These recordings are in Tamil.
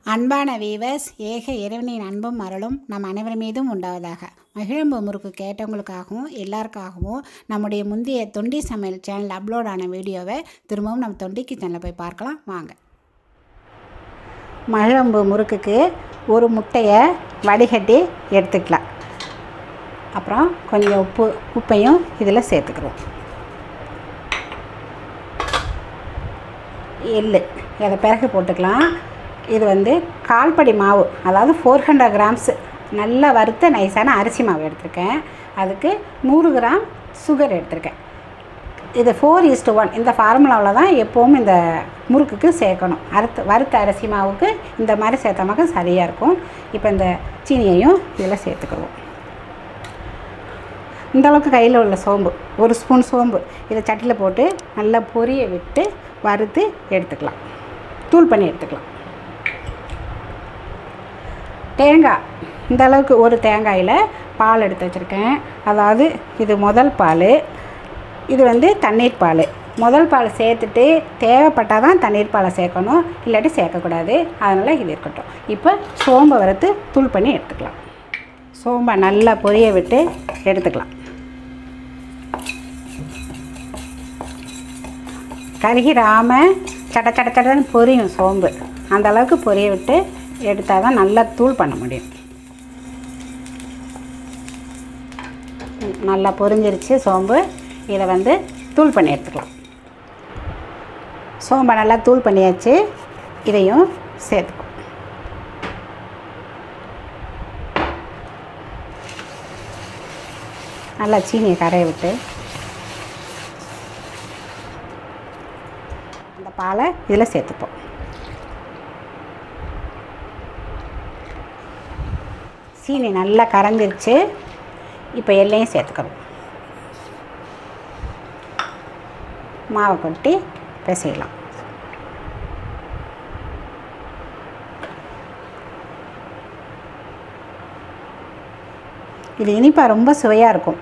அன்பான வீவர்ஸ், ஏக இறைவனின் அன்பும் அருளும் நம் அனைவர் மீதும் உண்டாவதாக. மகிழம்பு முறுக்கு கேட்டவங்களுக்காகவும் எல்லாருக்காகவும் நம்முடைய முந்தைய தொண்டி சமையல் சேனல் அப்லோட் ஆன வீடியோவை திரும்பவும் நம்ம தொண்டிக்கு சேனலில் போய் பார்க்கலாம் வாங்க. மகிழம்பு முறுக்குக்கு ஒரு முட்டையை வடிகட்டி எடுத்துக்கலாம். அப்புறம் கொஞ்சம் உப்பையும் இதில் சேர்த்துக்கிறோம். எள்ளு அதை பிறகு போட்டுக்கலாம். இது கால்படி மாவு, அதாவது 400 கிராம்ஸ் நல்லா வறுத்த நைஸான அரிசி மாவு எடுத்திருக்கேன். அதுக்கு 100 கிராம் சுகர் எடுத்திருக்கேன். இது 4:1 இந்த ஃபார்முலாவில் தான் எப்போவும் இந்த முறுக்குக்கு சேர்க்கணும். வறுத்த அரிசி மாவுக்கு இந்த மாதிரி சேர்த்தமாக்க சரியாக இருக்கும். இப்போ இந்த சீனியையும் இதில் சேர்த்துக்குவோம். இந்தளவுக்கு கையில் உள்ள சோம்பு, 1 ஸ்பூன் சோம்பு இதை சட்டியில் போட்டு நல்லா பொரிய விட்டு வறுத்து எடுத்துக்கலாம், தூள் பண்ணி எடுத்துக்கலாம். தேங்காய், இந்த அளவுக்கு ஒரு தேங்காயில் பால் எடுத்து வச்சுருக்கேன். அதாவது இது முதல் பால், இது தண்ணீர் பால். முதல் பால் சேர்த்துட்டு தேவைப்பட்டால் தான் தண்ணீர் பாலை சேர்க்கணும், இல்லாட்டி சேர்க்கக்கூடாது. அதனால் இது இருக்கட்டும். இப்போ சோம்பை வறுத்து தூள் பண்ணி எடுத்துக்கலாம். சோம்பை நல்லா பொரிய விட்டு எடுத்துக்கலாம். கருகிராமல் சட்ட சட்ட சட்டன்னு பொரியும் சோம்பு. அந்த அளவுக்கு பொரிய விட்டு எடுத்தால் தான் நல்லா தூள் பண்ண முடியும். நல்லா பொரிஞ்சிருச்சு சோம்பு. இதை தூள் பண்ணி எடுத்துக்கலாம். சோம்பை நல்லா தூள் பண்ணியாச்சு. இதையும் சேர்த்துக்கலாம். நல்லா சீனியை கரைய விட்டு அந்த பாலை இதில் சேர்த்துப்போம். சீனி நல்லா கரைஞ்சிருச்சு. இப்போ எல்லையும் சேர்த்துக்கிறோம். மாவை கொட்டி பிசையலாம். இது இனிப்பாக ரொம்ப சுவையாக இருக்கும்.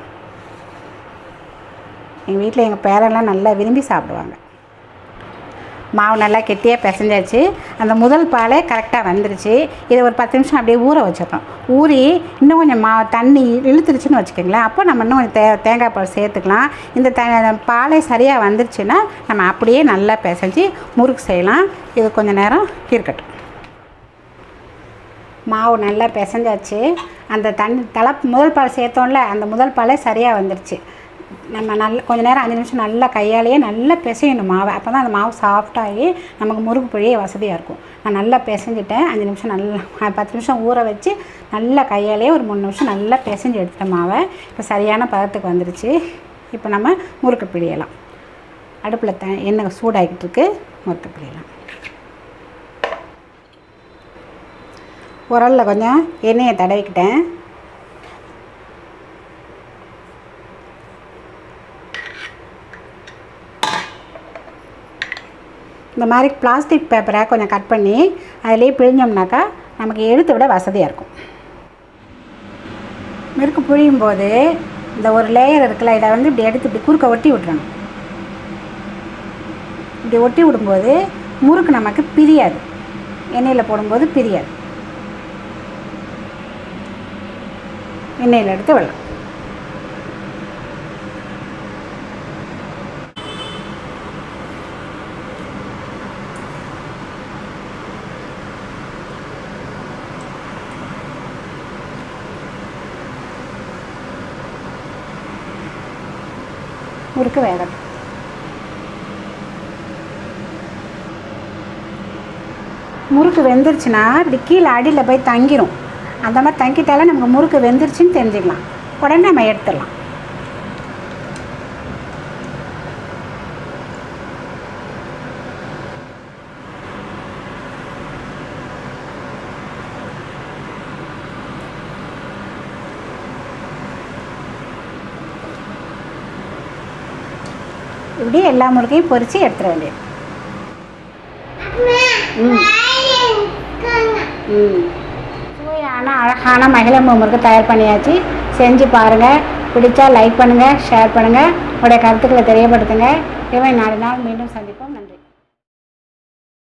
எங்கள் வீட்டில் எங்கள் பேரெல்லாம் நல்லா விரும்பி சாப்பிடுவாங்க. மாவு நல்லா கெட்டியாக பிசைஞ்சாச்சு. அந்த முதல் பாலே கரெக்டாக வந்துருச்சு. இதை ஒரு 10 நிமிஷம் அப்படியே ஊற வச்சிடணும். ஊறி இன்னும் கொஞ்சம் தண்ணி இழுத்துருச்சுன்னு வச்சுக்கோங்களேன். அப்போ நம்ம இன்னும் கொஞ்சம் தேங்காய் பால் சேர்த்துக்கலாம். இந்த பாலே சரியாக வந்துருச்சுன்னா நம்ம அப்படியே நல்லா பிசைஞ்சு முறுக்கு செய்யலாம். இது கொஞ்சம் நேரம் இருக்கட்டும். மாவு நல்லா பிசைஞ்சாச்சு. அந்த முதல் பால் சேர்த்தோம்ல, அந்த முதல் பாலே சரியாக வந்துருச்சு. நம்ம கொஞ்சம் நேரம் 5 நிமிஷம் நல்லா கையாலேயே நல்லா பிசையணும் மாவை. அப்போ தான் அந்த மாவு சாஃப்டாகி நமக்கு முறுக்கு பிழிய வசதியாக இருக்கும். நான் நல்லா பிசைஞ்சிட்டேன். 5 நிமிஷம் நல்லா 10 நிமிஷம் ஊற வச்சு நல்லா கையாலேயே ஒரு 3 நிமிஷம் நல்லா பிசைஞ்சு எடுத்துட்டேன் மாவை. இப்போ சரியான பதத்துக்கு வந்துருச்சு. இப்போ நம்ம முறுக்கு பிழியலாம். அடுப்பில் எண்ணெய் சூடாகிட்டு இருக்கு. முறுக்கு பிழியலாம். உரலில் கொஞ்சம் எண்ணெயை தடவிக்கிட்டேன். இந்த மாதிரி பிளாஸ்டிக் பேப்பரை கொஞ்சம் கட் பண்ணி அதிலே பிழிஞ்சோம்னாக்கா நமக்கு எடுத்து விட வசதியாக இருக்கும். முறுக்கு பிழியும் போது இந்த ஒரு லேயர் இருக்குல்ல, இதை இப்படி எடுத்து இப்படி குறுக்க ஒட்டி விட்டுறணும். இப்படி ஒட்டி விடும்போது முறுக்கு நமக்கு பிரியாது. எண்ணெயில் போடும்போது பிரியாது. எண்ணெயில் எடுத்து விடலாம். முறுக்கு வேகட்டும். முறுக்கு வெந்துருச்சுன்னா இப்படி கீழே அடியில் போய் தங்கிடும். அந்த மாதிரி தங்கிட்டாலே நமக்கு முறுக்கு வெந்துருச்சுன்னு தெரிஞ்சுக்கலாம். உடனே நம்ம எடுத்துடலாம். இப்படி எல்லா முறுக்கையும் பொரித்து எடுத்துட வேண்டியது. சுவையான அழகான மகிழம்பு முறுக்கு தயார் பண்ணியாச்சு. செஞ்சு பாருங்கள். பிடிச்சா லைக் பண்ணுங்கள், ஷேர் பண்ணுங்கள், உங்களுடைய கருத்துக்களை தெரியப்படுத்துங்க. இவை நாளை நாள் மீண்டும் சந்திப்போம். நன்றி.